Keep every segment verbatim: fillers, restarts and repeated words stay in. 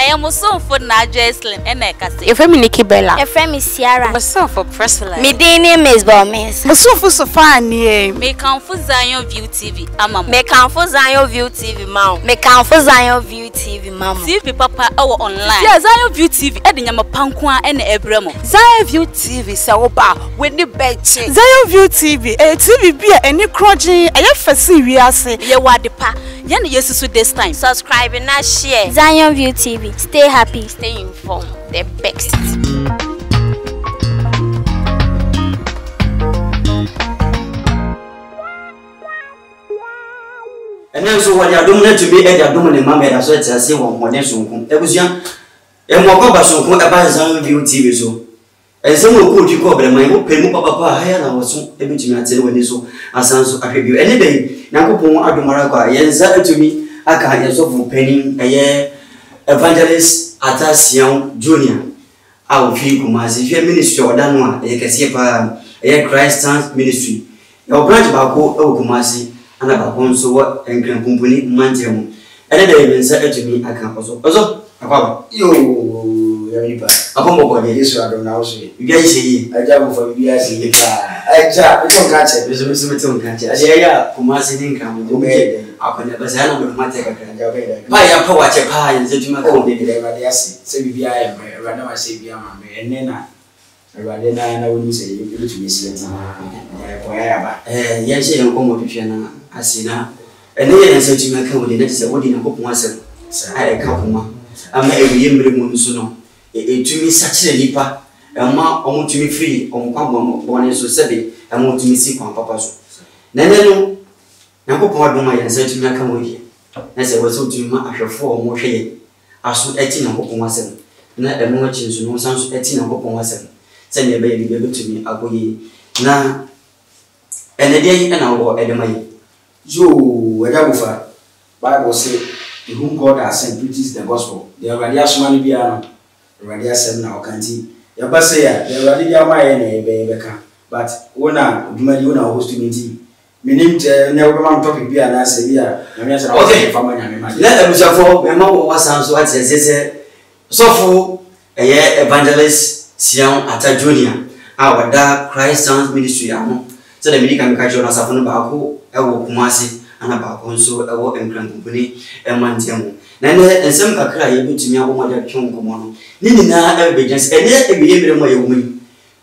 I am so for Najesslin and Ekasi. If I'm Nikki Bella, a friend is Sierra. Myself for Priscilla. Me name is Bomis. Myself so fine, yeah. Me come for Zion View T V, Amma. Me come for Zion View T V, mom. Me come for Zion View T V, mom. T V papa our online. Yeah, Zion View T V. Edi nyama pankwa ene ebremo. Zion View T V sa oba we ni beche. Zion View T V, eh T V bia eni kroji, aye fasi wiase. Ye wadepa. Ye ne yesusu this time. Subscribe and share. Zion View T V. Stay happy, stay informed. The best. And then so what you are doing to be a dominant mamma, as well as say one more than soon. It was young. And more about so about Zion View T V so. And some will put you cover my open papa higher than was so able to answer when so as answer a review. Any day, Nakopo Adumaraka, yes, to me, I can't yes of penning a year evangelist Atasian Junior. I will feel Kumasi, if your ministry or Danwa, you can see a Christ Dance Ministry. Your branch about Kumasi and about one so what and Grand Company Mantium. And then they said to me, I can't also. Also, yo. Upon what is I don't know. You guys see, I jump for you guys in the car. I jump, I don't catch it. There's a Smithson catch it. I say, yeah, Kumasi income. Okay, I can never say, I don't want to take a kind of buy a power to pie and say to my code. They say, be I am, rather I say, be a man, and then I rather than I wouldn't say you to be sitting. Yes, you come with you. I see now. And then I said to my code, that's a wedding. I hope myself. I come. I'm a young soon. It to me such a nipa, and ma almost to me free on Pabon, born in so seven, and want to me see on Papa's. Then, now go pardon my answer to me, I come with you. As I was so to me, I shall four more shade. I should eighteen and hope on myself. Not a moment to no sounds eighteen and hope on myself. Send your baby able to me, I go ye. Now, and a day and I will add my. So, whatever Bible say, to whom God has sent preaches the gospel. The radiation money be around. Radio seven now can't see. Your bus here, the radio my baby, but one hour, do my own host to me. Meaning, never one topic be an answer here. Okay, for my let them shuffle. My mom was sounds what says, so for a year evangelist Sian Ata Junior, our dark Christ Dance Ministry. So the medical catch on us upon Baku, Ewo Kumasi, and about also a work and grand company, and Mantiamo. And some are crying to me about my young woman. Nina ever just and yet every year my woman.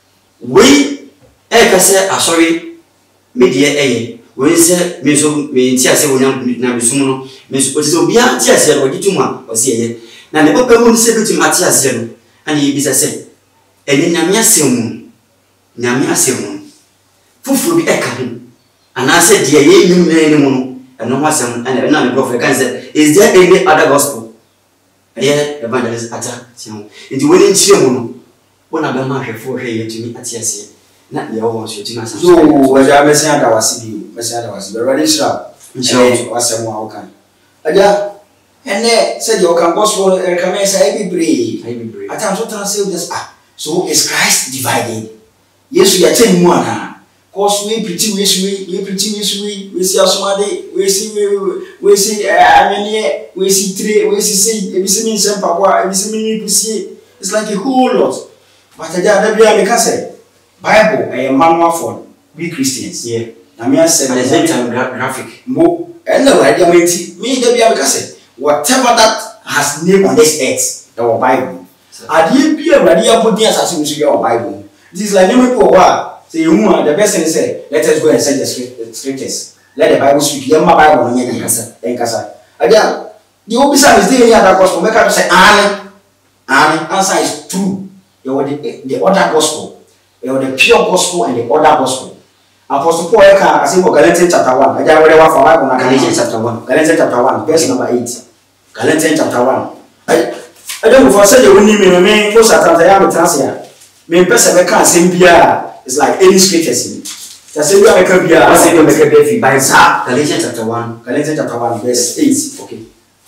We, I say, I'm sorry, media A. We say, Miss Tias, Nabisuno, Miss Obia, Tias, or Gituma, or see. Now the Papa won't say to Matthias, and he is a say. And in Namia Simon, Namia Simon. Fufu be echoing. And I said, dear, you know, and no one and another prophet can say, is there any other gospel? Yeah, evangelist Ata. It's winning Chiamuno. One of them market for here to me at yes. Not the old shooting us. So, was I messing out our city? Messing out was very sharp. So, was some more can. Aja, and there said you can gospel and come and say, I be brave. I be brave. At times, what I say this. Ah, so is Christ divided? Yes, we are telling one. Cause we pretty wish we we pretty wish we we see somebody we see we we see I mean we see three we see say we see me some papa we see me we see it's like a whole lot. But I just that be say Bible a manual for we Christians. Yeah. Na me say the same graphic. Mo and no idea me me that be say whatever that has name on this earth our Bible. Ade be a radio put the assassin to your Bible. This is like name people what so you know the best thing say, let us go and send the scriptures. Let the Bible speak. You my Bible no yen kasa, yen kasa. Again, the obisa is there any other gospel. Make us say, "Amen." Amen. Answer is true. You want the the other gospel. You want the pure gospel and the other gospel. Apostle Paul can say Galatians chapter one. I just read one for Bible. Galatians chapter one. Galatians chapter one, verse number eight. Galatians chapter one. I I don't know for say the only me me close at I am translate. Me person me can say bia. It's like any scriptures in it. That's why I can be a single make a baby by Galatians chapter one. Galatians chapter one, verse eight. Okay.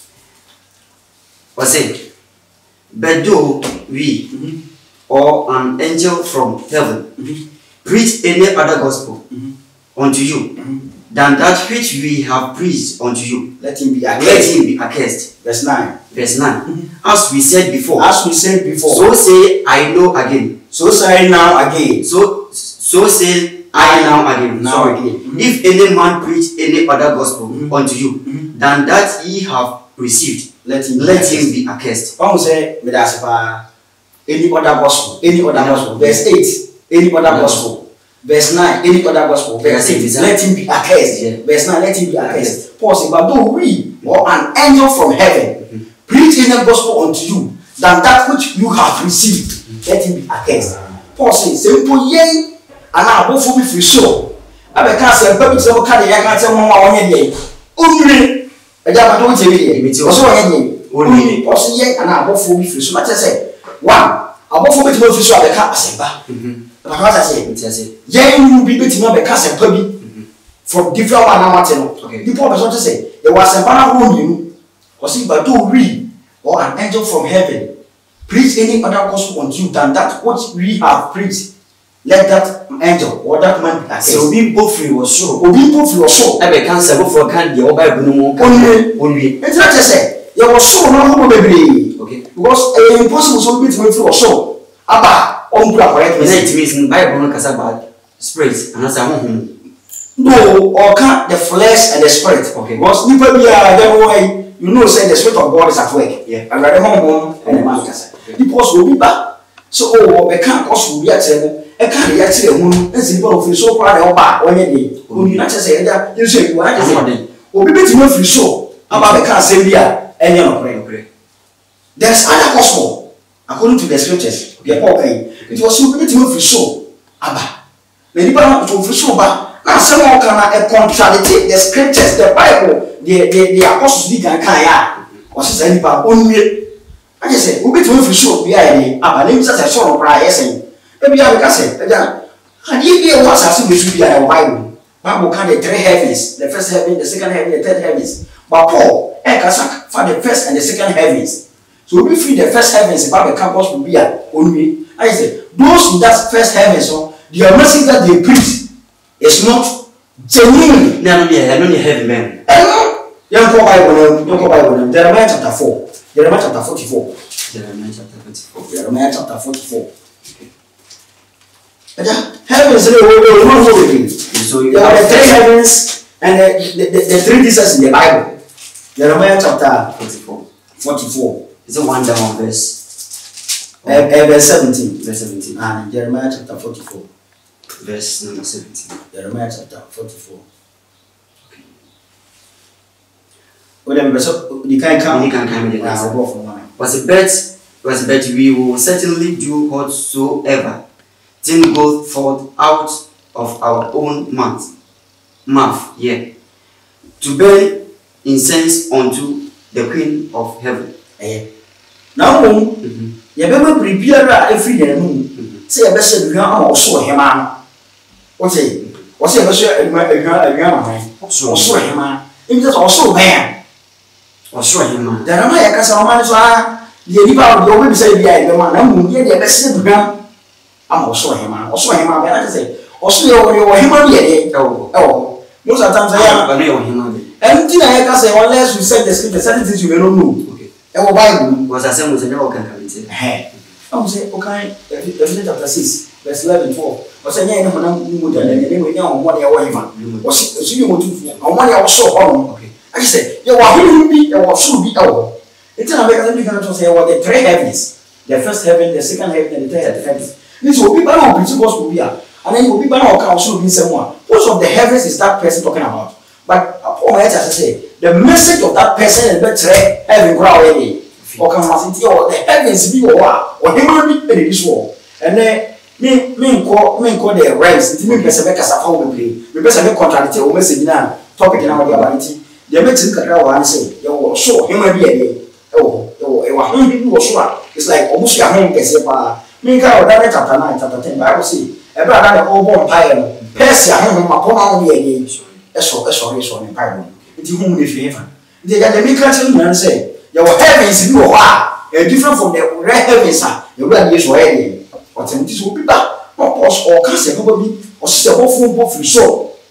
What's it? But do we or an angel from heaven preach any other gospel unto you mm-hmm. than that which we have preached unto you. Let him be accursed. Let him be accursed. Verse nine. Verse nine. Mm-hmm. As we said before. As we said before. So say I know again. So say now again. So so say I now again. Now Sorry. again. Mm-hmm. If any man preach any other gospel mm-hmm. unto you mm-hmm. than that ye have received, let him let him be accursed. Paul say, "Me that's any other gospel, any other gospel." Verse eight. Any other mm-hmm. gospel. Verse nine, any other gospel. Verse eight, let him be accursed. Yeah. Verse nine, let him be accursed. Paul says, but though we or an angel from heaven mm-hmm. preach in the gospel unto you, than that which you have received, mm-hmm. let him be accursed. Mm-hmm. Paul says, simple yea, and I will be free so. I can't say, but it's okay, I can't say, one one year. Only a jab don't tell me, also a year. Only also yea, and I will be free so. Much I say, one, I will be free so. I can't say, but. Because I say, yeah, you will be beating up a cast and pubby from different one. Okay, the purpose want to say there was a man who knew, or see, but do read or an angel from heaven preach any other gospel unto you than that which we have preached. Let that angel or that man be accursed. So be both free or so, or be both free or so. I be cancer for candy or by Bruno. Only, only. It's not just say, there was so no baby. Okay, because a impossible so be to free or so. Abba. Correct me. It means in Bible no about spirit and as a no, or can't the flesh and the spirit. Okay. Because people be are the way you know say the spirit of God is at work. Yeah. And rather home and the man kasa. Because will be back. So oh we can't also be at them. E can't be at them. As people of so far the back on your day. When you not say that you say what is it? Will be better no free show. About the can't say here and you know pray. There's other gospel according to the scriptures. We are okay. It was so good to show. Abba. Many people to show back. Now, someone can contradict the scriptures, the Bible, the the the apostles did and kaya. Was it any part only? I just say, we to show. We are in Abba. Let me just say, so cry. Yes, maybe I can say, and if you was as we should be in the Bible, Bible can the three heavens, the first heaven, the second heaven, the third heavens. But Paul, I can say for the first and the second heavens. So we free the first heavens about the campus will be at only. I say, those in that first heaven, so the message that they preach is not genuine. No, no, yeah, no, heaven, man. Young Bible, young Bible, Jeremiah chapter four, Jeremiah chapter forty-four, Jeremiah chapter forty-four, Jeremiah chapter forty-four. Heaven is the whole. So you have the three heavens and the, the, the, the three Jesus in the Bible. Jeremiah chapter forty-four, forty-four. It's a one down verse. Uh, uh, verse seventeen. Verse seventeen. And Jeremiah chapter forty-four. Verse number seventeen. Jeremiah chapter forty-four. Okay. Well, then, so you can't come. You can't come. I'll go for one. Was a bet. Was a bet. We will certainly do whatsoever thing goes forth out of our own mouth. Mouth, yeah. To burn incense unto the Queen of Heaven. Eh. Now, mm-hmm. You better prepare every day. Say a best you are also him. What's it? What's it? What's your man? Also him. It is also man. Also him. There are my Casaman. The Liba will always say, the man, I'm the best in the ground. I'm also him. Also him. I say, also your him. Oh, most of the times I am him. And I can say, unless you said the scripture, certain things you may not know. Our Bible was as was a no can come in. Hey, I will say, okay, Ephesians chapter six, verse eleven, twelve. Was a young man who would anyway know what you were. Was you want to know what I was so on? Okay. I said, you are who be or should be our. It's an American to say what the three heavens, the first heaven, the second heaven, and the third heaven. This will be by all principles will be and then you will be by all counsel be someone. Which of the heavens is that person talking about? But upon as I say, the message of that person is better having crowd already. Or can I or the heavens be or or him be in this war. And then me me call me call the realms. It means person make us a how we play. We person make contradict or message now topic in our ability. The message can go and say, you show him be a oh oh oh him was sure. It's like almost your home can say pa. Me can that chapter nine, chapter ten. Bible say, every other old empire, Persia him upon be a Eso, eso, eso, in Bible. It's whom if you ever. They got the make and say, your heavens you are different from the red heavens. You will use already. What this will be back. Not pause or cast a probably or sister of food for free show.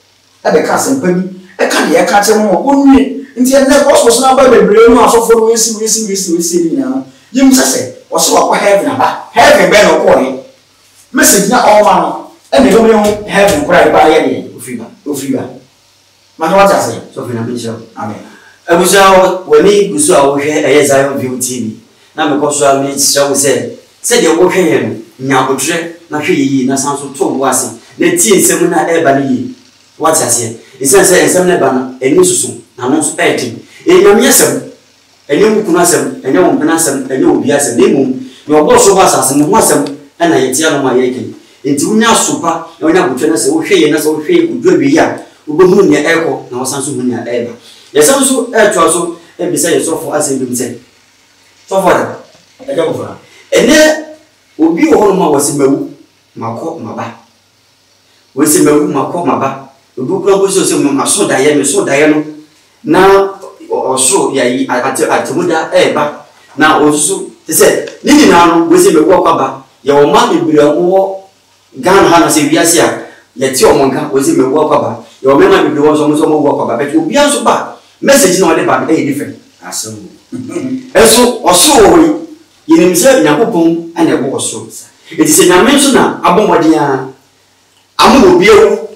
ebe ka sempa bi e ka de e ka che mo onwie nti e na gospel so na ba bebre no asofo no esi esi esi esi ni na yim sese o so akwa heaven aba heaven be no ko e message na all man e me do me heaven kura ba ye ni ofiba ofiba ma no wata say so fina bi sho amen abuja wani gusu a wo hwe eye Zion View T V na me ko so a me show say se de wo hwe ye no nya botre na hwe yi na san so to wo ase na tie nsem na e ba ni yi wata say isen say nsem na ba na eni susu na no so e tin e nyam yesem eni mu kuna sem eni wo mpena sem eni obi asem na mu ni obo so ba asase mu asem na yetia no ma yeke enti unya sopa na unya botre na se wo hwe ye na se wo hwe ku dwa bi ya ubomu ne eko na wasan so hu ne eba yesam so e to so e bi say so for asem bi say so for that e ga go ene obi wo no ma wasi mawu mako maba wasi mawu mako maba obi kura bo so se mo aso daye me so daye no na oso ya yi ati atimuda eba na oso te say ni ni na no wasi mawu akaba ya o ma bibira wo gan ha na se wiase a yeti omonka wasi mawu akaba ya o mema bibira so mo so mo wo akaba but obi anso ba message na wale ba e different aso eso oso wo yenim se nyakopon ana ebo oso eti se nyame so na abomode a amu obi ewu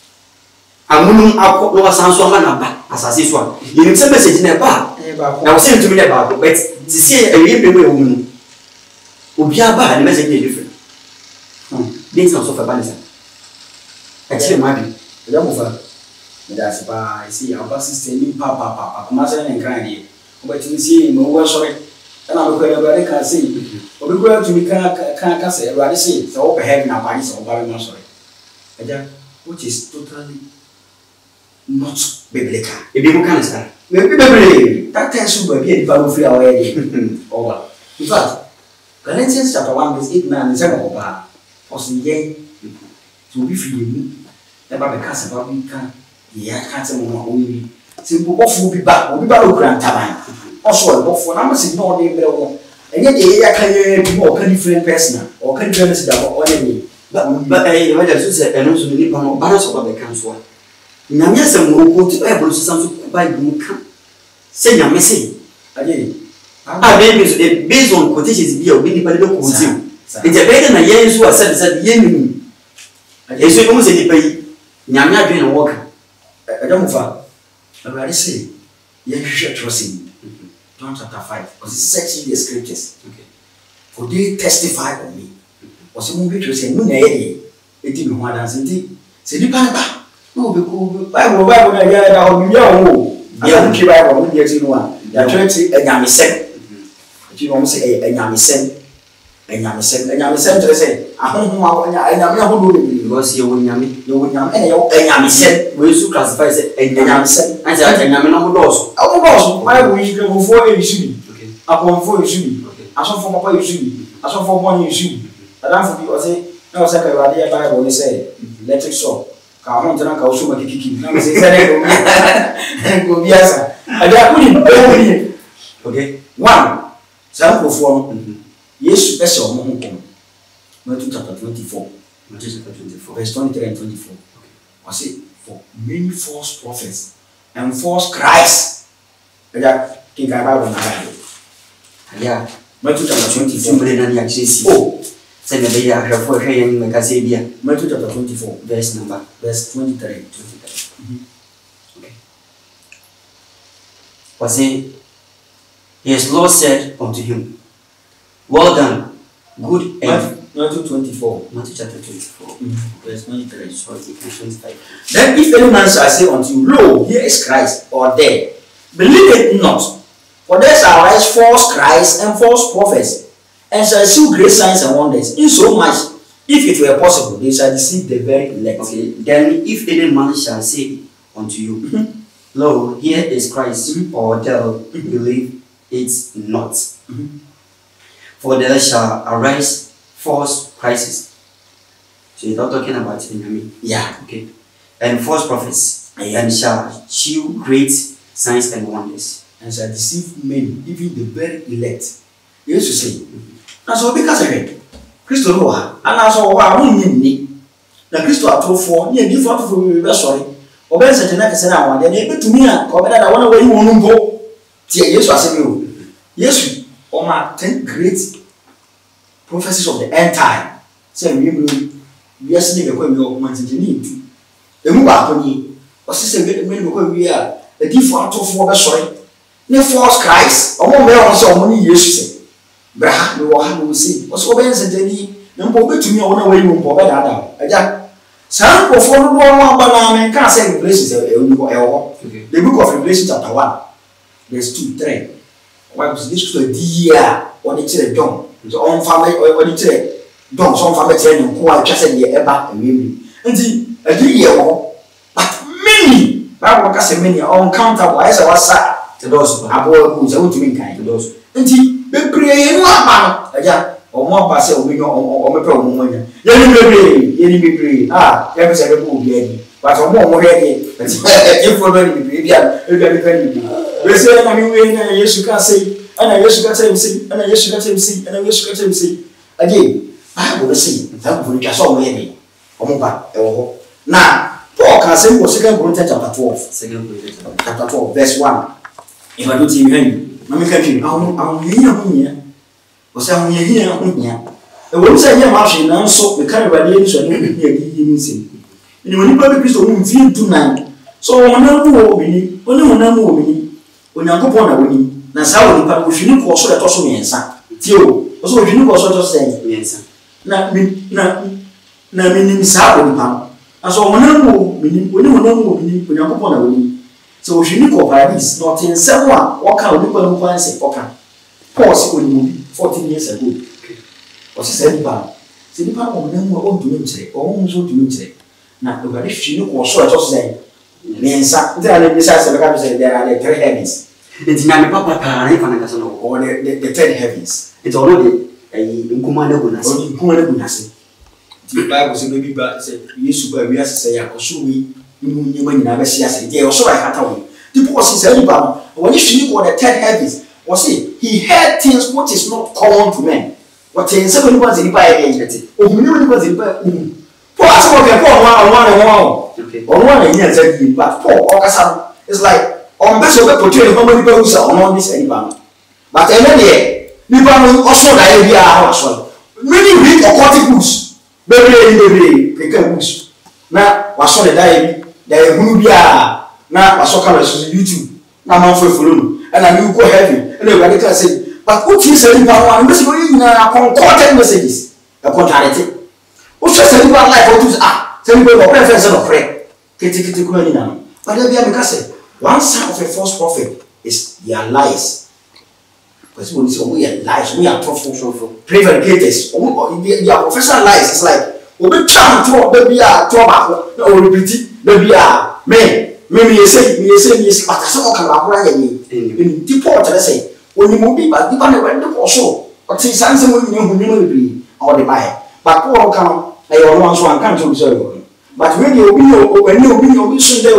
amunum akọ no wasan so ma na ba asase so a yenim se message na ba na wo se ntumi na ba but ti se ewie be ewu mu obi aba na message na different hmm this na so fa ba nisa actually ma bi ya mo fa me da se ba isi ya ba system ni pa pa pa kuma se na nkran ni o ba ti si mo wo sorry ana me ko na ba ka se o bi ko ya tumi ka ka ka se ba se so o heaven na ba ni so ba no sorry aja which is totally not biblical e bi mo kan sa me bi biblical that can so ba bi e ba no free away o wa in fact Galatians chapter one verse eight nine say ko ba o se ye to bi free ni e ba be ka se ba bi ka ya ka se mo ma o ni se bu ofu bi ba obi ba lo kran taban also e bofo na ma se no de bre wo enye de ya ka ye bi mo ka different person o ka different se da o ni ba eh wa da so se eno so ni pa no ba so ba be kan so a nyame se mo ko ti e bro so san so ba bi ka se nyame se aje ah be be based on quotations bi o bi ni pa de ko ti e je be na yen so a se se yen ni e so mo se ni pa yi nyame adwen na wo ka aja mo fa abare se ye hwehwe trusting John chapter five was searching the scriptures okay for they testify on me was mo bi trust no na ye e di me ho adanse ndi se di pa ba no be ko bible bible na ya da o bi ya wo ya nki bible mo di ati no a ya twenty enyame se ti mo se enyame se enyame se enyame se tere se ahonhom a enyame ahodo de bi because ye wo nyame ye wo nyame ene ye enyame se we su classify se enyame se anja enyame no mo doso awu doso bible yi ke mo fo e yisuri okay apon fo yisuri aso fo papa yisuri aso fo bon yisuri adam fo bi o se na o se ka wade ya bible ni se electric shock ka hon tana ka o so ma kikiki na me se se ne go biasa ada kuni e ni okay one sa ko fo no Yes, that's your home. Matthew chapter twenty-four. Matthew chapter twenty-four. Verse twenty-three and twenty-four. Okay. I say, for many false prophets and false Christ. Yeah, King Bible na. Yeah. Matthew chapter twenty-four. Somebody na ya chesi. Oh. Say me be ya hwefo hwe yen me ka se bia. Matthew chapter twenty-four. Verse number. Verse twenty-three. Mm-hmm. Okay. Was it? His Lord said unto him, well done, good and Matthew twenty-four. Matthew chapter twenty-four. Mm-hmm. Verse twenty-three. Sorry, twenty-five. Then if any man shall say unto you, lo, here is Christ, or there, believe it not. For there shall rise false Christ and false prophets, and shall shew great signs and wonders, insomuch, if it were possible, they shall deceive the very elect. Okay. Then if any man shall say unto you, mm-hmm. lo, here is Christ, mm-hmm. or there, mm-hmm. believe it not. Mm-hmm. For there shall arise false Christs. So you're not talking about Benjamin. Yeah. Okay. And false prophets. Yeah. And shall shew great signs and wonders. And shall deceive many, even the very elect. Yes, you say. Now so because of it, Christo Noah, and also why won't you need? The Christo at all for near different for sorry. Obense tena kese na wade na ebetumi a ko beda da wona wayi wonu mpo tie Yesu asemi o Yesu o ma ten great prophecies of the end time say we mu yes ni ko mi o ma tinje ni ntu emu ba to ni o se se we me ko wi a e di fo atofo be sori ne false Christ o mo me o se o mo ni Yesu se bra no wo ha no se o se obense tani na mpo betumi a wona wayi wonu mpo beda da aja Some of them are can't say Revelation. The book of Revelation, chapter one, verse two, three. What was this to a dear or the children John? The own family or the children John, some family telling who are just a year about the baby. And the a year, but many, Bible can say many uncountable as I was sad to those who have who's out to be kind to those. And the baby, one man, or more pass a window or a problem. Yeni bebre, yeni bebre. Ah, yeni se bebre yeni. But o mo mo yeni. If for no bebre, bia, e bia bebre. We say na mi we na Yesu ka say, ana Yesu ka say say, ana Yesu ka say say, ana Yesu ka say say. Again, Bible say, that for the so mo yeni. O mo ba e wo ho. Na, Paul ka say for Second Corinthians chapter twelve. Second Corinthians chapter twelve verse one. If I do see you, na me ka twi, awu awu yeni awu nya. O say awu yeni awu nya. When say yeah, machine now, so the kind of idea so I don't hear you say. And when you probably Christ won't feel tonight. So when I know me, when you know me, when you go upon a winning, now how you can feel also that also means, Tio, also if you also just say, yes, na na na meaning Sabu Pam. And so when I know meaning, when you know me, when you go upon a winning. So if you look over this, not in someone, what kind of people who say, okay, pause when you fourteen years ago. O se se nipa se nipa o na mu o ntumi nkyere o mu so ntumi nkyere na o ga de hwi no ko so e to se ne nsa nti na ne bisa se ka se there are the three heavens nti na me papa pa na ifa na ka so no o the the third heavens it already eh nkuma na go na se o nkuma na go na se nti Bible se no bi ba se Yesu ba wi ase se ya ko so wi mu nyima nyina ba sia se je o so ba hata wo ti po se se nipa no o ni hwi ko the third heavens o say he heard things which is not common to men. What in seven was in by eighty? Oh, you was in by for us, what can Paul one one and one? Or one and yes, but Paul or some is like on best of the portrait how many people are on this anybody. But anyway, you also the idea also. Many read aquatic books, baby, baby, pick a books. Now, was on the diary, there will be a now was so colors YouTube. Now, I'm for follow, and I will go heavy, and the radical say. But what is saying about one message in a concordant messages? A contrarity. What is saying about life? What is ah? Tell me about preference of prayer. Kitty now. But there be a say one sign of a false prophet is their lies. Because when it's we are lies, we are truthful, prevaricators. Their professional lies is like we be charm to baby a trouble. No repeat it. Baby a man. Maybe you say, you say, you say, but some can have in in deport. Let's say. When you move people, people never went to also. But since something when you will be or the buy. But poor come, I don't want to come to observe. But when you will, when you will be obedient, they will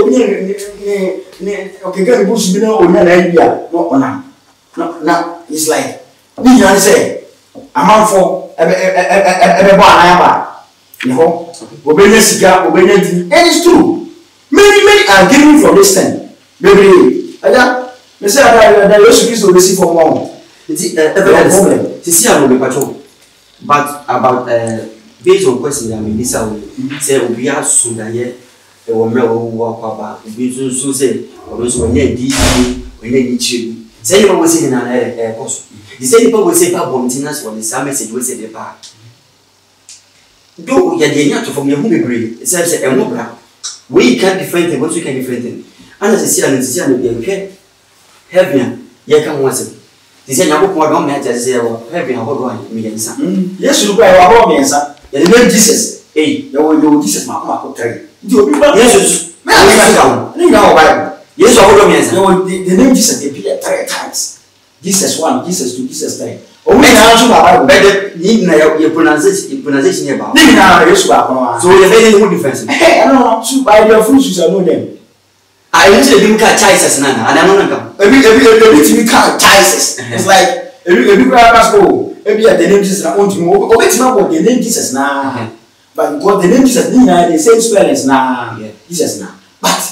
be okay, get bush be no idea. No, no, no, it's like, me, I say, a month for every bar I have. You know, obedience, obedience, and it's true. Many, many are giving from this thing. Baby, I me say that that Yesu Christ will receive for one. It's a problem. To see how we patrol. But about uh, based on question that me say we are soon that here. E wo me wo wo kwaba. We so so say we so we need D we need chill. Say you go say na eh course. The say people will say pa bontiness for the same message we say the pa. Do ya dey nyat from your home bebre. Say say e mo bra. We can different thing, what we can different thing. And as I see and see and be heaven, ye can once. This is not what one man just say, heaven, how go on, me and son. Yes, you buy our me and son. The name Jesus, eh, you will do Jesus, my uncle. You will be Jesus. May I come? You know, Bible. Yes, all of me. The name Jesus appeared three times. Jesus one, Jesus two, Jesus three. Oh, we have Bible. Better need your pronunciation, pronunciation about. So you're very good defense. Hey, I don't know. By your fruits, you shall know them. I usually do catch choices now, and I don't know. Every every every we can't choices. It's like every every class go. Every at the name Jesus, I want to know. Oh, it's not what the name Jesus now. But God, the name Jesus, the same spellings now. Jesus now. But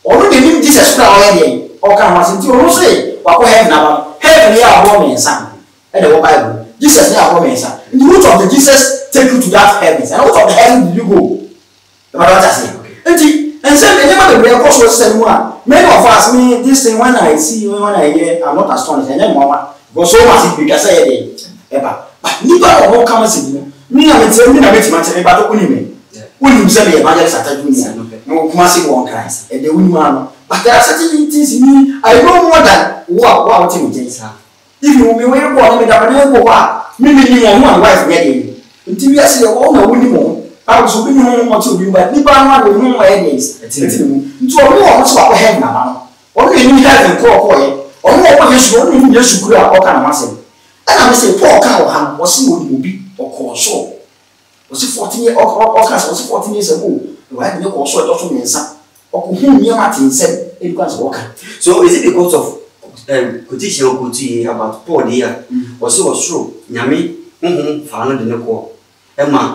Ɔno de nim Jesus kura ɔyɛ deɛ ɔka ho asɛm ti ɔno se wakɔ heaven aba heaven yɛ ahɔ mɛnsa ɛna wɔ Bible Jesus yɛ ahɔ mɛnsa in the root of the Jesus take you to that heaven and out of the heaven did you go the matter what I say enti and say the never the real cause was say mu a many of us me this thing when I see when I hear I'm not astonished and then mama because so much it because say dey eba but nipa ɔmo kama se bi me na me tell me na me tima tell me ba to kuni me woni say be evangelist ataju ni no kuma say one Christ and the woni man but there are certain things in me I know more than what what what me say if you me we go me da na go wa me me ni mo and wife me dey nti wi ase wo na woni mo I was hoping you want to be but nipa no ade no wa against eti mu nti o mo o so akọ heaven na ba no o no ni heaven ko ko ye o no o Yesu o no ni Yesu kura o ka na masem ana me say Paul ka o ha o si o ni obi o ko so o si fourteen years o o ka so fourteen years ago wa de ko so to so mensa o ko hu ni ma tin sem e kwa so ka so is it because of um quotation o quote about Paul there o so o so nyame hu fa no de ne ko e ma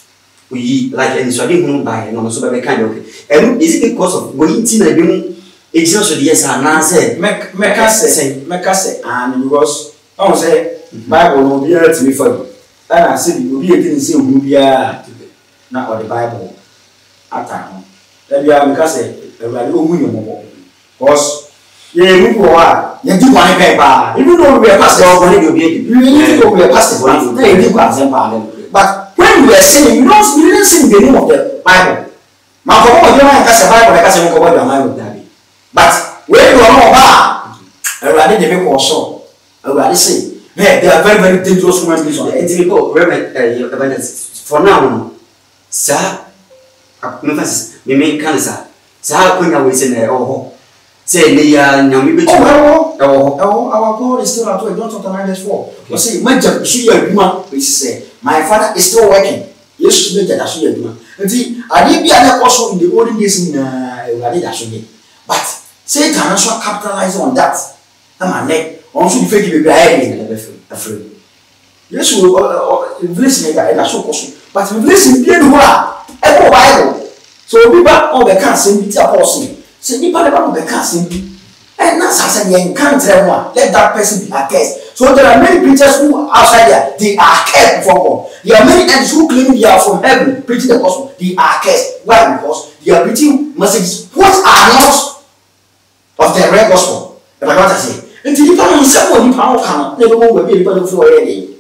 we like and so I didn't buy no so be kind okay and is it because of going to na bi mu ejina so yes na say make make say make say and because I say Bible no be at me for and I say you be again say hu bia na or the Bible ata no that bia make say everybody o mu yomo because ye mu ko wa ye di one pe ba even though we are pastor or we be even though we are pastor na ye di kwa sem pa but when we are saying, you don't, you didn't sing the name of the Bible. My God, you don't have a Bible, I can't say what the Bible is. But when you are not bad, I rather they make also. I rather say, hey, they are very, very dangerous human beings. It's because, Reverend, for now, sir, emphasis, we make cancer. Sir, when I was in there, oh, say, they are now maybe two. Oh, oh, our God is still at work. Don't talk about this for. You see, my job, she a woman, which say. My father is still working. Yes, you that should do. And see, I did be also in the olden days in uh, should but Satan also capitalize on that. I'm a neck. Also, the fake be behind afraid. Yes, we listen to that. So, but we listen to the Bible. So, we back on the cancer, it's a person. Say, you never know the cancer. And that's as I encounter one. Let that person be accursed. So there are many preachers who outside there, they are cursed before God. There are many ends who claim they are from heaven, preaching the gospel. They are cursed. Why? Because they are preaching messages what are not of the real gospel. If I want to say, until you find someone you can't, they don't know where people look for anything.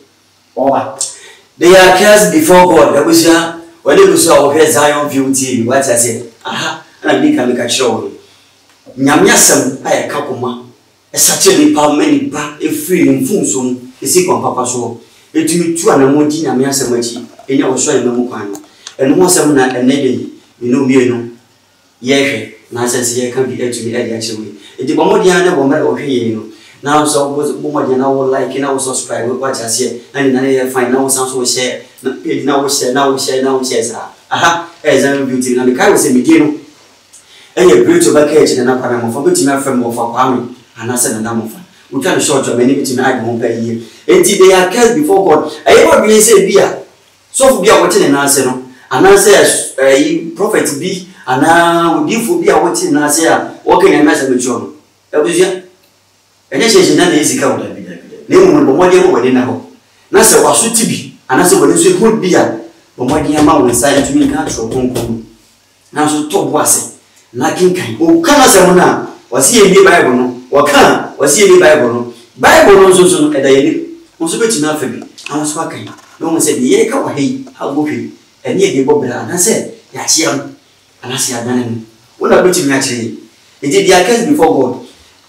They are cursed before God. That was ya. When they saw Zion View T V, what I said, aha, and I think I make a show. Nyamiasem ay kakoma esache nipa mani ba efiri mfunso esi kwa papa so etumi tu anamodi nyamiasem achi enya wo so emamu kwan eno ho asem na enede inu mienu yehwe na asese ye ka bi etumi edi achewe edi bomodi an na bomba ohwe ye no na so bomodi na wo like na wo subscribe wo watch ase na ni na ye fine na wo san so share na page na wo share na wo share na wo share sa aha eh Zion Beauty na me kai wo se me die no eye great to back edge na para mo fa betimi afem mo fa kwame anase na namofa we try to short to many betimi ag mo pa yi enti they are cursed before God eye what we say bia so fu bia wote na ase no anase eh prophet bi ana odifu bia wote na ase a wo kan na message me no ebuzia ene sheje na na ezika wo da bi da bi na mu bo mo de mo wade na ho na se waso tibi anase wade so hu bia bo mo de ma won sai to mi kan tro konkon na so to bo ase na kinkan o kana semuna wasi ye bi Bible no waka wasi ye bi Bible no Bible no so so eda ye o so beti na afabi an so akan no mo se ye ka wa hei ha go hwe ene ye de bobra na se ya chiam ana se adana ni wona beti mi akire e dey their case before God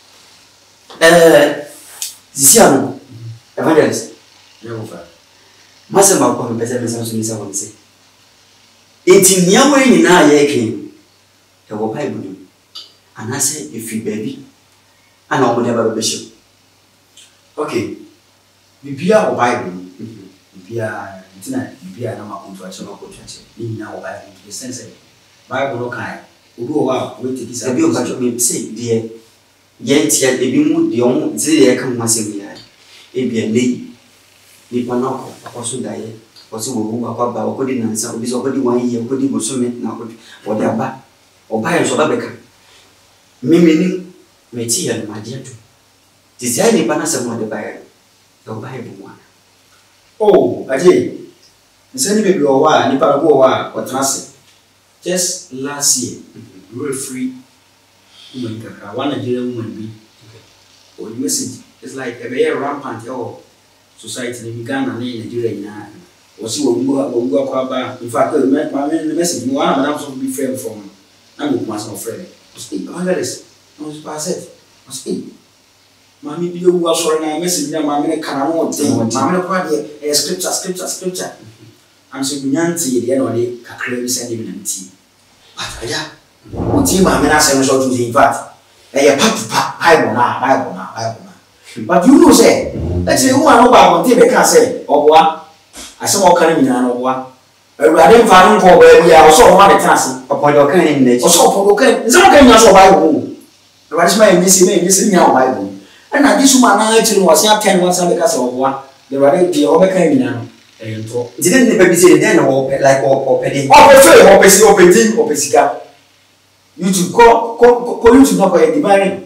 eh zisiano evangelist no fa masa ba ko be se me so ni sa ko se enti niawe ni na ye ken e wo Bible ni anase ifi baby ana o de ba be shi okay bibia o Bible bibia ntina bibia na ma kontu ache ma kontu ache ni na o Bible the sense Bible no kai obi o wa we take this abi o ka me say de ye tia de bi mu de o ti ye kan ma se mi ya e bia nei ni pa na ko akoso daye o si wo wo akwa ba o di nansa obi so ko di one year ko di bosome na ko o de aba o ba ye so ba beka mimi ni meti ya maji tu tizai ni pana sema de bae do bae bu mwana oh aje nsani bebi owa ni para go owa otrase just last year we were free woman kaka one Nigerian woman be or the message it's like a very rampant oh society in Ghana and Nigeria na was you go go kwa ba in fact the message one of them so be friend from I'm with my friend was oh that is I was pass it was eh mami bi o wa sorry na message na mami ne kana no ten mami ne kwa de scripture scripture scripture am so nyanti de na de kakra bi send me nanti but aya o ti mami na say so to in fact eh pa pa bible na bible na bible na but you know say let's say who are no ba won te be kan say oboa asem o kan nyina no oboa awurade mfa no ko ba bia o so o ma de tan ase opodo kan ni na o so opodo kan nzo kan nya so bible awurade sma mi si me mi si nya bible and na this woman na actually was ya ten once and because of what the right the over kind na eh nto didn't the baby say then or like or or pedi o pe fe o pe si o pe tin o pe sika YouTube ko ko ko YouTube no ko e divine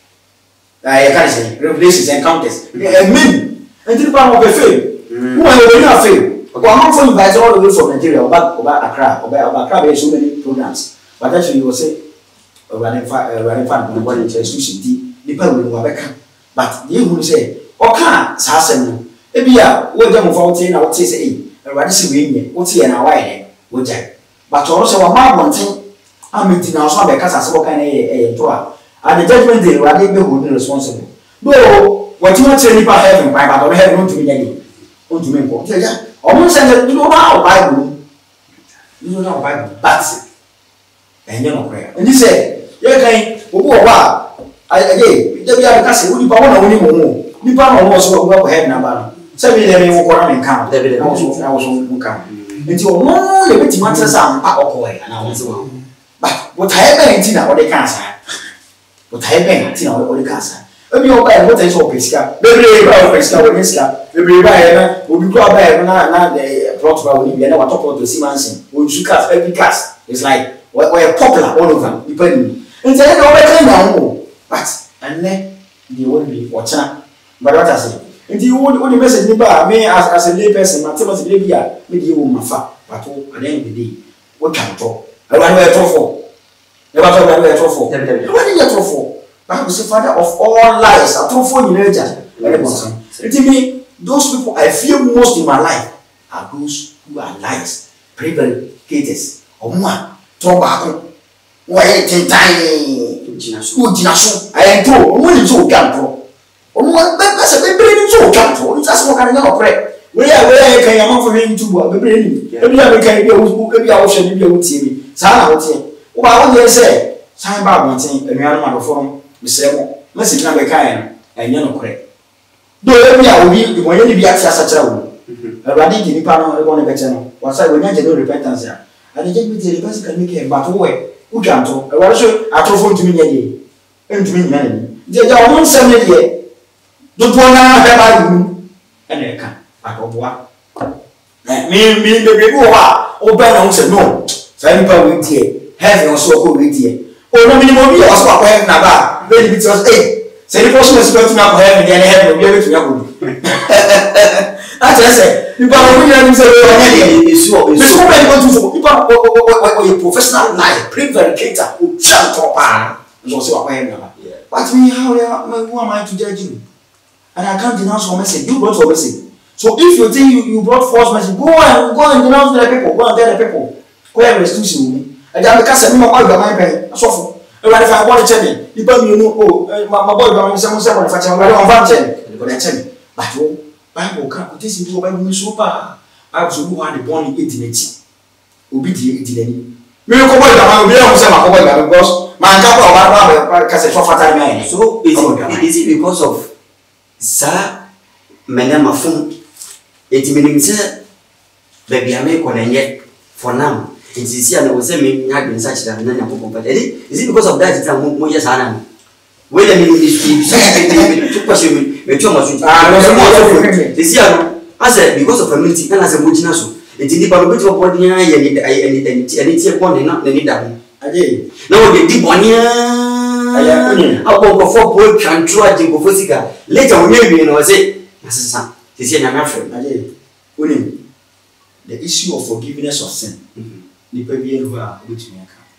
I can't say revelations encounters e mean and the part o pe fe who are you na fe ko am for invite all the way from Nigeria oba oba Accra oba oba Accra be so many programs but actually you will say running fa running fa no body institution di nipa we no abeka but the who say oka sa asem no e bia wo je mo fa wote na wote say eh awade se we nye wote ye na wae wo jai but oro se wa ma bonten amiti na so abeka sa se wo kan eh to a and the judgment day awade be hold responsible no what you want to nipa heaven by but heaven no to me nyani on to me ko je ja o mo se you know na bible you know na bible but enye no prayer and he say ye kan obo wa again the bia ka se woni ba wona woni mo nipa na wo so wo head na ba no se bi le me wo kora me kan de bi na wo so na wo so mo kan nti o mo le beti ma tresa ampa okoi na wo so ba wo tai be nti na wo de kan sa wo tai be nti na wo de kan sa e bi o ba e wo tai so pesika be bi ba o pesika wo pesika be bi ba e na obi ko ba e na na de plot ba wo ni bi na wa top of the simansin wo suka every cast it's like we are popular all over nipa ni nti e na wo be kan na wo but and then the won't be watching. But what I say, and you only message me by me as, as a lay person, my table is maybe maybe you will mafa, but at the end of the day, what can talk? I want to talk for. Never talk about talk for. What did you talk for? Bible says, Father of all lies, I talk for you later. It me, those people I fear most in my life are those who are lies, prevaricators, or more, talk back. Why tiny? Who did not so? I ento. Who is so canto? Oh, that's a baby so canto. That's what I know. Pray. Where where can you for him to be bringing? Every other can be a book, every ocean, be a T V. Sana, what's it? Oh, I want to say, Sign Bob, one thing, and you are not from the same message number kind, and you know, correct. No, every hour will be when you be at such a room. A radical Nipano, one better. Once I will not do repentance. I didn't be the person can make him, but away. Who can't talk? I was sure I told to me, and to me, man. They are one seven year. Don't want to have you, and I can't. I don't want. Me, me, the people are open and say no. Some people wait here, having also go wait here. Oh, no, minimum, you also have heaven about. Very bit of eight. Say the person is going to have heaven, and heaven will be able to have. That's what I say. You can't really say, oh, it's so. It's so many people to people. Professional life, prevaricator, who jump top are. But me, how who am I to judge you? And I can't denounce your message. You brought your message. So if you think you, you brought false message, go and go and denounce the people. Go and tell the people. Go and restitution me. And then because I know all your mind pain. So if I want to tell me, you probably know, oh, my boy, I'm someone say if I tell you, I'm going to tell me. But oh, Bible can't this into Bible super. I was who had the born in eighteen obedient eighteen. Me ko boy da ma obi am say ma ko boy da because man ka ko ba ba ka say so fatal me. So is it, is it because of sa menema fun etimenim say baby ame ko na nye for now it is here no say me nya bin search that na nya ko comfort. Is it because of that that mo yes ana we the ministry to question me me to mo so ah no so this here I said because of community and as a mojina so it is the bit of body ya ni and it and it tie bond na na ni da ho ade na we di body Ah, abo ko fo boy twantro age ko fo sika. Later we maybe no say, asesa. This is my friend. Aje. Onim. The issue of forgiveness of sin. Ni pe bi enu a which me aka.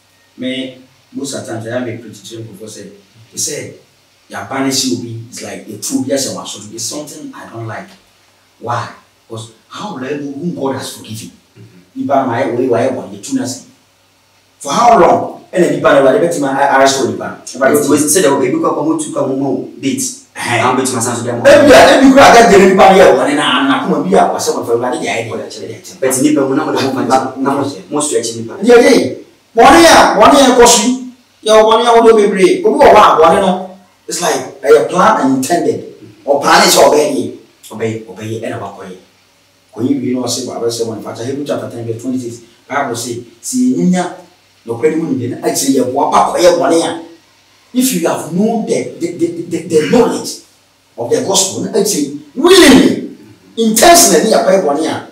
Me most of the times I make preach to people say, to say your banish will be it's like a true yes or so it's something I don't like. Why? Because how level whom God has forgiven. Nipa my way why one the trueness. For how long? And then nipa never let me I arrest nipa. But we said that we go come to come more date. I'm bet my son them. Maybe I maybe I get the nipa here one na na come be a person for everybody the idea. But nipa mo na mo move na mo mo stretch nipa. Yeah yeah. One year, one year koshi. Yeah, one year we do be. But we one one no. It's like a plan and intended. Or plan is obey. Obey, obey, and about obey. When you know, say, what I say, one factor, Hebrew chapter ten, verse twenty-six, Bible say, see, Ninya, no credit money, I say, you walk up for one year. If you have known the, the, the, the, the knowledge of the gospel, I say, willingly, intentionally, I pay one year.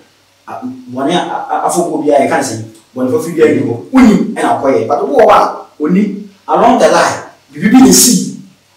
One year, I forgot, I can't say, one for three years ago, winning and acquire, but what only along the line, you be the sea.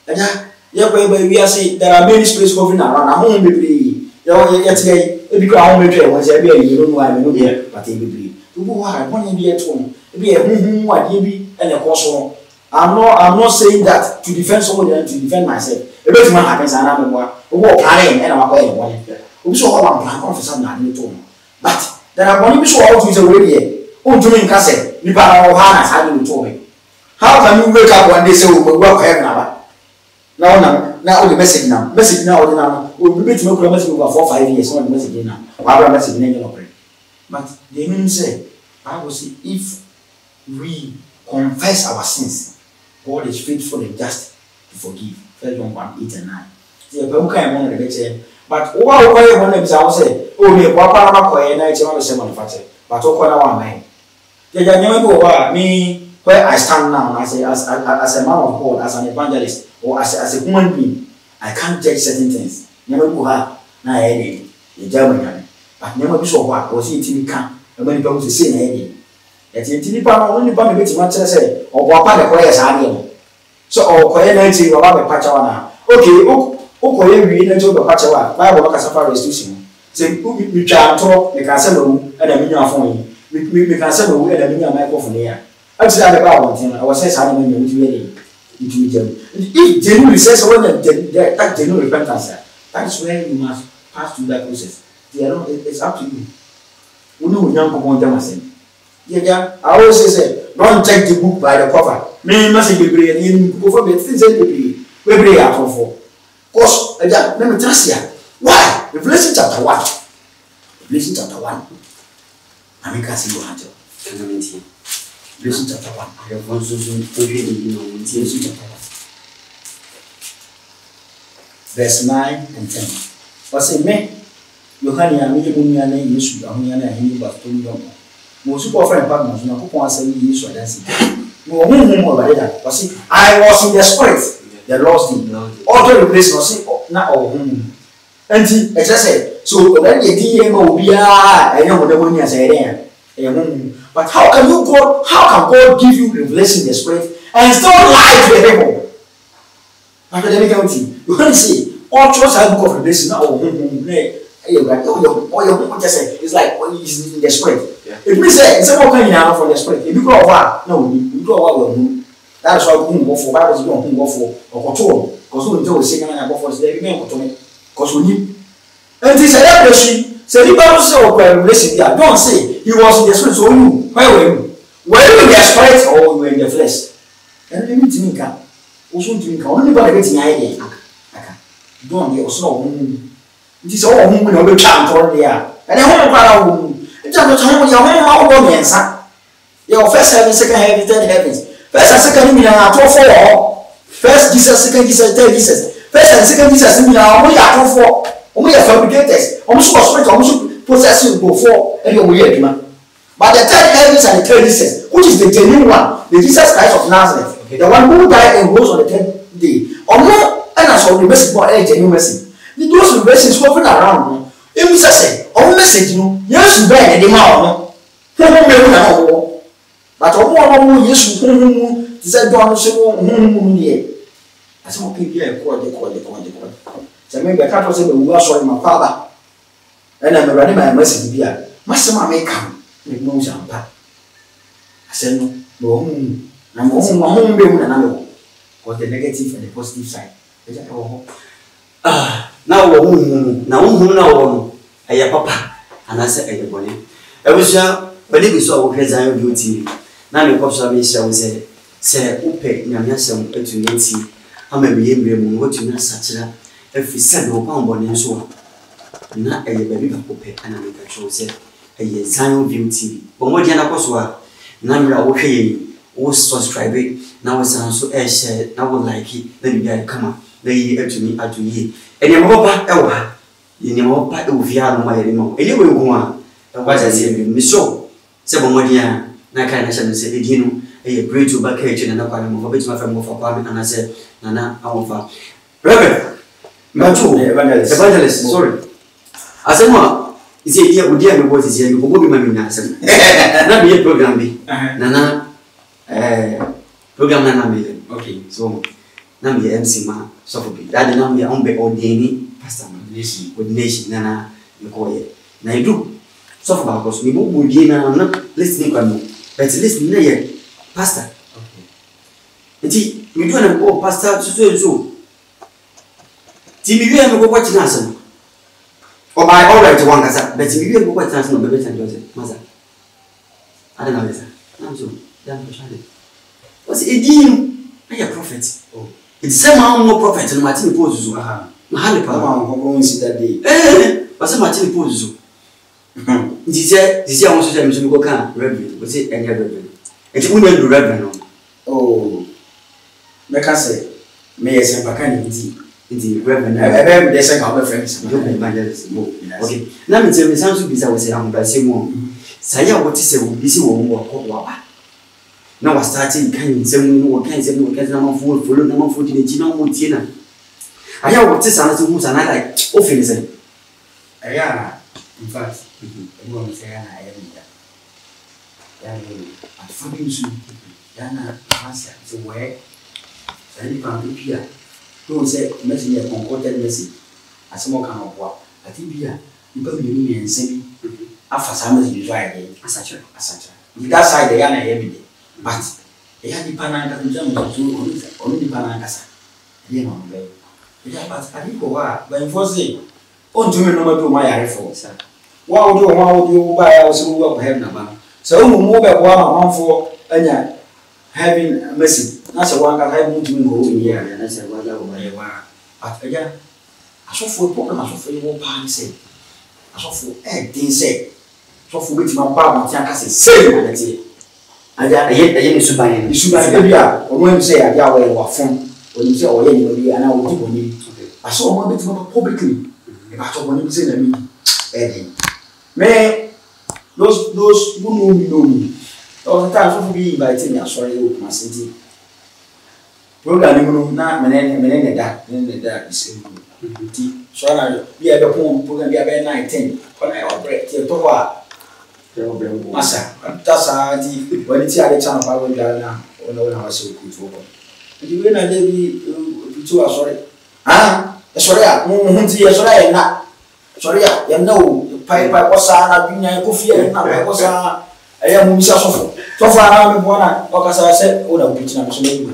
Yeah, we are saying there are many spaces covering around. I'm home, baby. Yet, if you are home, once I be you don't know why I know here, but they be. To go hard, one be at home, be a home, what you be, and a course. I'm not, I'm not saying that to defend somebody and to defend myself. A bit more happens, and I'm a war planning, and I'm going one. We saw one plan for some nothing at all. But there are one issue out with a way here. Oh, doing cassette, you are harness having told me. How can you wake up one day so we work heaven about? Now, now, now the message now. Message now, now. We'll be to make a message over four, five years. One message now. Why message in any opera? But they mean say, I will say, if we confess our sins, God is faithful and just to forgive. First John one, eight and nine. See, but who can one of the better? But what I want to say, oh, me, Papa, I'm going to say, I'm going to say, but what I want, man. They don't know me. Where I stand now as a, as, as, as a man of God, as an evangelist, or as a, as a human being, I can't judge certain things. Never go hard, now I had the German, but never be so what was it in camp, and when people to say, Eddie. At the Tinipa only one bit much I say, or what part of players are here. So, or Koyanati or Rabbi Pachawana. Okay, oh, oh, Koyan, we know the Pachawa, Bible Casafari is teaching. Say, we can talk, we can sell and a million phone. We can sell and a million microphone here. Actually, I about one thing. I was saying, I'm going to be if genuine says, when that genuine repentance, that's where you must pass through that process. It's up to you. We know young people want them. Yeah, I always say, don't take the book by the cover. Me must be brave. Go for the things that we pray out for. Because, let me trust you. Why? Revelation chapter one. Revelation chapter one. I mean, I see you handle. Revelation chapter one. I have also Revelation chapter one. Verse nine and ten. What's it mean? Yohani amini munyane Yesu ahunyane ahini batom dom. Mo super friend partners na ko pon asem Yesu adansi. Mo hu hu mo ba da. What's it? I was in the spirit. The Lord's thing. Auto replace no say na o hu. Enti e say so already di ye ma obi a enye mo de mo ni asere ya. E hu. But how can you God, how can God give you revelation in the spirit and still lie to the people? After the meeting, you can't say, all trust have book of revelation. Now, oh, it's like when he's in the spirit. It means that it's a more kind of from the spirit. If you go over, no, you go over. That's why we go for Bible, we go for or control. Because we don't say, I'm going for the name of because we need. And this is a revelation. So the Bible says, "Oh, revelation." Yeah, don't say he was in the spirit. So you, where were you? Were you in the spirit or you were in the flesh? And let me think. Also, think. Only by getting idea. Okay. Don't be also home. It is all home when you can't turn there. And I want to cry home. It's not time when you're home. How long is that? Your first heaven, second heaven, third heavens. First and second heaven, are two four. First Jesus, second Jesus, third Jesus. First and second Jesus, are only two four. We are fabricators. Almost spirit, almost possessive before any way. But the third heavens and the third Jesus, which is the genuine one, the Jesus Christ of Nazareth, okay. The one who died and rose on the third day. Or no, and as for the message more a genuine message. The those messages moving around. If we say, oh, message, you know, yes, you bear the mouth. But oh, yes, you said don't show home here. I said okay here call the call the call the call. So maybe I can't say we were sorry my father. And I'm running my message here. My son may come. Make no sound. I said no, no home. I'm home, my home and another. What the negative and the positive side. Ah, now home now home now I papa and I said everybody. I was young, but it was so okay Zion Beauty. Now the cops are shall say, say, Upe, Yamiasam, to Nancy. How may be able what you know such a if we said no pound on and so on. Not a baby Upe and I make a show said a Zion Beauty. But what Yana Coswa, Namra okay, was subscribing. Now it's so air share, I would like it, then you get come up. They to me at ye. And your papa, Ewa, in your papa, Uvia, my anymore. Anyway, one, what I say, Miss So, seven more year. I can't say, you know, a great to back kitchen and I move a bit my friend for apartment and I said, Nana, I won't. Reverend, Macho, evangelist, sorry. I said, what? Is it here with you? What is here? You will be my minister. Not be a program, Nana, eh, program Nana million. Okay, so now be M C man, so for me. That now be on be ordained pastor nation with nation Nana, you call it. Now you do. So for because we move with you now, I'm not listening to you. But listen, here, pastor. Okay. See, we do not go pastor so so. See, we will go watching us. Oh, I already one casa, but we will go watching us. No, baby, and does it, mother. I don't know this. I'm so damn passionate. What's it? Idim, I am prophet. Oh, it's somehow more prophet than Martin Poses. Aha, Mahali Pama, who owns that day. Eh, what's a Martin Poses? This year, this year, I want to say, go can reverend, was it any reverend? It's only the reverend. Oh, make us say, may I say, Pacani, indeed, reverend. I have the second of friends. Okay, now it's a sound to be I was saying, but say more. Say, what is a busy woman or now I started kind of saying, no, can't say, no, can't number four, follow number fourteen, and Gino Montina. I have what is another who's an I like, often say. Yeah, in fact. I'm going to say, I am I'm fucking soon. Yana, answer the way. I live on here. Don't say, message a concorded message. As some kind of work. I think here, you come to me and say, after some you try again. As such, as such. With that side, they are every day. But they had the Panaka to jump to only the Panacasa. You know, but I didn't go out. But for say, on to me, no matter my rifle, sir. What would you want to buy us who will have no so move at one for any having a message. That's a one that I want to go here, and I said, well, but again, I saw for a problem, I saw for your party say. I saw for egg, didn't say. So for which my barber can say, say, and I yet I didn't buy it. You should buy it, or when you say I got away or phone, when you say, oh, anybody, and I will do it. I saw one bit more publicly. If I told you say, Eddie. May those those who know me know me. All the time, so be inviting me. Sorry, look, my city. Program you know now. Menen menen that menen that is simple. So now we have a program. We have a nineteen. When I was break, you talk about. Masa, that's how the when it's at the channel I will go now. Oh no, I was so good for one. You when I did be two are sorry. Ah, sorry, ah, hmm, sorry, na. Sorry, you know. Pai pai kosa na dunia kofi na pai kosa aya mu misa sofo sofo ana me bona o kasa se o na preach na so me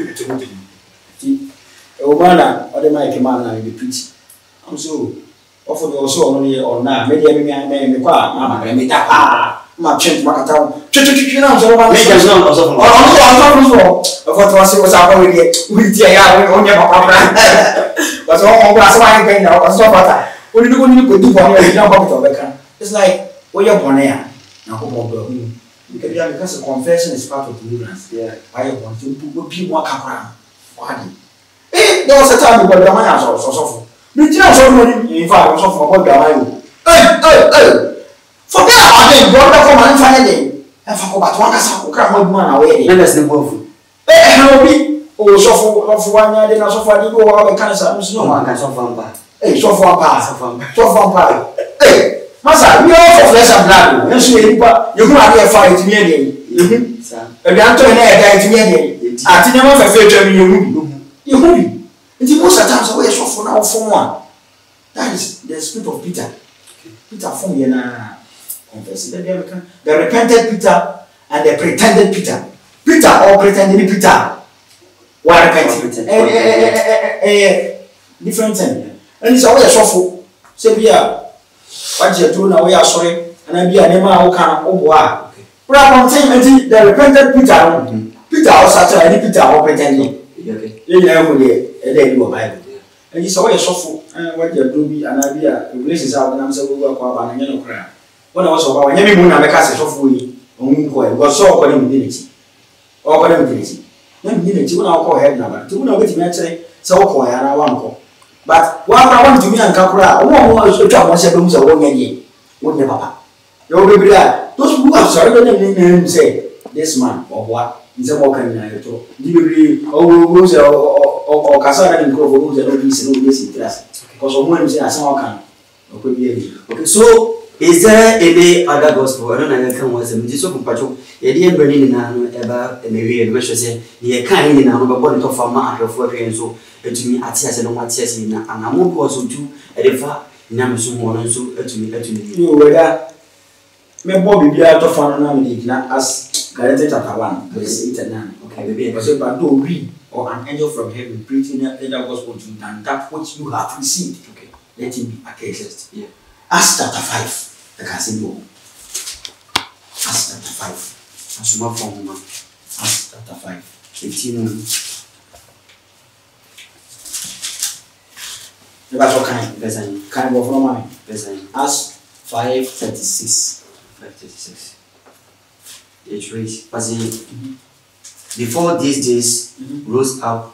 ti o mana o de mai ke mana na be preach am so ofo do so no ye on na me dia me me me kwa mama me ta pa ma chen ma kata chu chu chu na so ma me dia so o so o so o so ofo to se o sa pa we ye we ti ya o nya pa pa ba so o ba so ai ke na o so pa ta. When you go to the point, it's like, what you're born here. Now, because the confession is part of deliverance. Yeah, I want to put people more capra. Eh, there was a time when the man was so soft. You tell somebody, in fact, also for what the man. Hey, hey, hey, forget about it, brother, for my family. And for about one as a crowd man away. Then there's the wolf. Eh, how be? Oh, so for one year, then I so far you go out the cancer. No one can suffer. Hey, so far, pass, so far, pass. Hey, Master, we all for flesh and blood. You see, you go out here fight to me again. If you are to an air, to me again. ati ne ma fa fa twa mi yehu yehu bi nti most of times we so for now for one that is the spirit of Peter. Peter from yena confess that the repented Peter and the pretended Peter. Peter or pretending Peter. Why repenting? Eh eh eh eh different thing. And it's always so for say bia what you do now we are sorry and I be a name how can oboa. We are containing the repented Peter. Peter also started Peter or pretending. Okay. You know who they they do Bible. And it's always so for and what you do be and I be a relationship and I'm saying we work about and you know cry. When I was about when you moon and make us so for you on go because so according to unity. Or according to unity. Then unity when I call head number. To know what you say so call and I want call. But what I want to me and Kakura, one more so job was a room so one year. One year, papa. You will be there. Those who have sorry name say this man or what is a walking in a talk. You will be oh, or Casara and Grover, who is no basic class. Because of one say as can. Okay, so is there any other gospel? I don't know. I can was a medical patrol. A dear burning in an ever and maybe a measure say, the kind in our body of a mark of work and so. To me, at yes, and no one says in and I won't also do a defa, Namasun one so to me. You were me Bobby be out of fun as Galatians chapter one, verse eight and nine. Okay, baby, but don't read or an angel from heaven preaching the gospel to you than that which you have received. Okay, let him be accursed. Yeah. Acts chapter five, the casino. Acts chapter five, as one from Acts chapter five, eighteen. That's what kind of kind of from mine. As five thirty six. Five thirty six. It reads as in before these days mm-hmm. rose up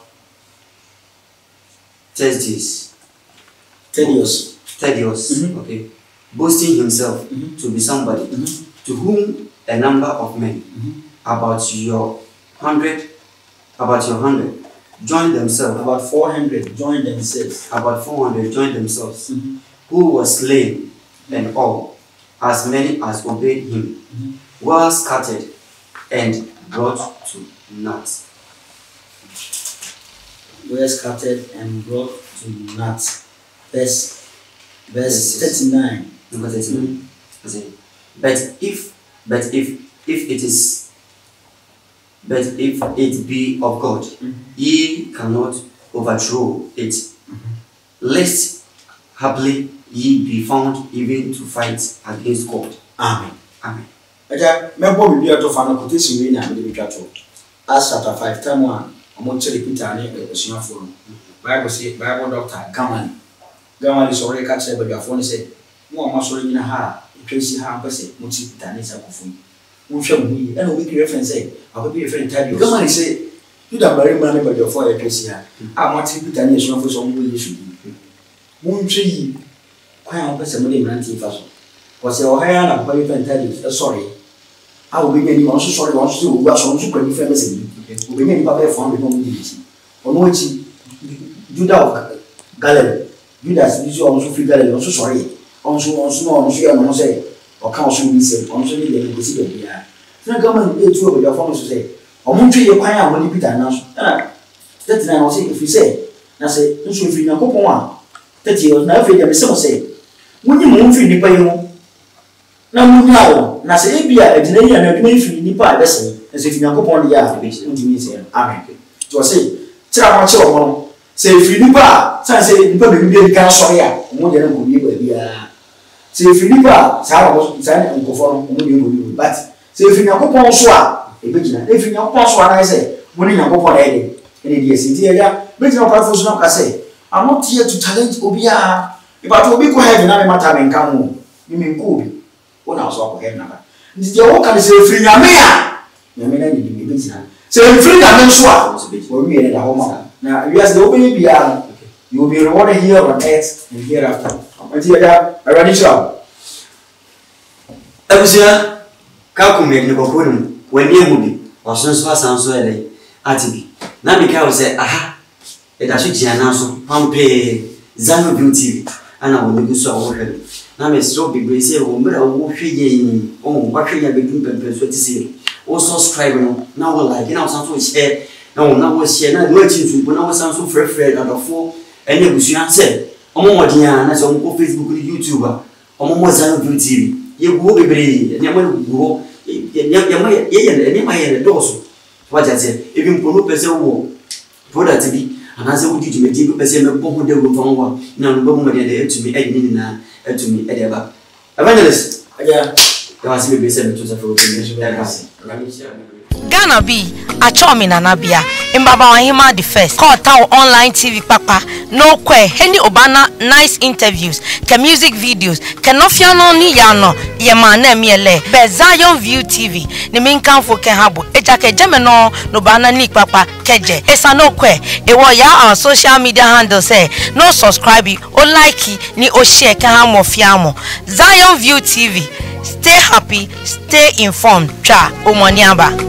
Thaddeus. Thaddeus. Thaddeus. Mm-hmm. Okay. Boasting himself mm-hmm. to be somebody mm-hmm. to whom a number of men mm-hmm. about your hundred about your hundred joined themselves. About four hundred joined themselves. About four hundred joined themselves. Mm-hmm. Who was slain and all, as many as obeyed him, mm-hmm. were scattered and brought to naught. Were scattered and brought to naught. Verse, verse thirty-nine. Number thirty-nine. Mm-hmm. But if, but if, if it is. But if it be of God, mm-hmm. ye cannot overthrow it, mm-hmm. lest haply ye be found even to fight against God. Amen. Amen. Aja, me bo bibi ato fa na quotation we na me bi twato. Acts chapter five time one, omo chele Peter ne esuafo no. Bible say Bible doctor Gamaliel. Gamaliel so re ka chele babiafo ne say, mo omo so re nyina ha, etwesi ha pese mo ti Peter ne sa kofu. Mo hwe mo yi, e na we ki reference say, ababi reference Thaddeus. Gamaliel say, you da bari man be babiafo etwesi ha. Ah mo ti Peter ne esuafo so mo Yesu. Mo ntwe yi kwan o pese mo le mranti fa so. Because o haya na kwa reference Thaddeus, sorry. I will be any one so sorry, one so we are so so pretty famous. We begin to have fun with home duty. On which Judah of Galilee, Judas is also free Galilee, also sorry. Also, also, also, and say, or council be said, also, they will see the year. So, government is two of your forms to say, or Montreal, your choir, when you put an answer. That's nine or say, if you say, I say, you should free a couple one. That you never feel them so say. When you move in the pay na munyawo na se ebia edine ya na edine ifiri nipa abese nso ifiri yakopon ya ntimi se amen to say tira mo che omo no se ifiri nipa san se nipa be bi kan so ya mo de na ko bi ba bia se ifiri nipa sa ro so san nkofo no mo de ko bi but se ifiri yakopon so a ebegina ifiri yakopon so a na se mo ni yakopon na ede ene die se ti ya begina pa fo so na ka say I'm not here to challenge obia if I to obi ko heaven na me mata me nka mo ni me nko obi when I was up ahead number. Did you walk and say free Yamea? Yamena did be busy. Say free Yamenswa. Or we at the home. Now, yes, the opening beyond, you will be rewarded here on earth and hereafter. Until that, I run it up. Abusia, Kakume, the Kokum, when you movie, or Sanswa Sansuele, Atibi. Now, because say, aha, it has to announce Pompe, Zano Beauty, and I will make you so overhead. Na me so be be say o mira wo hweye o wa hweye be dum pempe so ti say o subscribe no na wo like na o san so share na wo na wo share na no achi ntumpo na wo san so frefre dadofo ene busua se omo modin a na se omo ko Facebook ni YouTube a omo mo Zion View T V ye guo bebre ne mo guo ye ye ma ye ye ne ma ye doso wa jase ebi mpo no pese wo product bi anase wo di djumedi bi pese me bo ho de go fan wa na no bo mo de de etumi e ni na etumi e de ba evangelist yeah ya wasi be pese me to sa for Ghana B, Achomi Nanabia, Mbaba Wahima the first. Call Tao Online T V Papa, no kwe, Henny Obana, nice interviews, ke music videos, ke nofiano ni yano, yemane miele, be Zion View T V, ni minkan fo ke habo, eja ke jemeno, no bana ni papa, keje, esa no kwe, ewo ya on social media handle say, no subscribe, o like, ni o share ke hamo fiamo. Zion View T V, stay happy, stay informed, cha, omoniaba.